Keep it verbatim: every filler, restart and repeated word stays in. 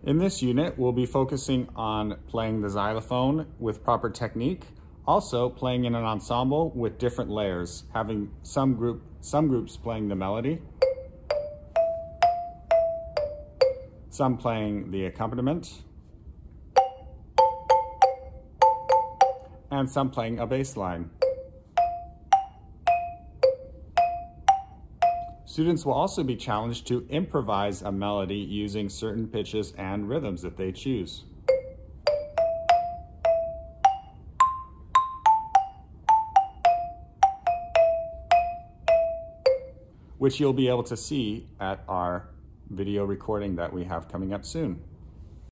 In this unit, we'll be focusing on playing the xylophone with proper technique, also playing in an ensemble with different layers, having some group some groups playing the melody, some playing the accompaniment, and some playing a bass line. Students will also be challenged to improvise a melody using certain pitches and rhythms that they choose. Which you'll be able to see at our video recording that we have coming up soon.